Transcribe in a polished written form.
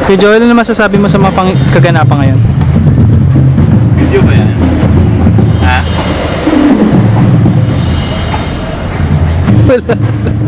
Kay Joel, ano masasabi mo sa mga kaganapan ngayon? Video ba yan? Ha? Wala.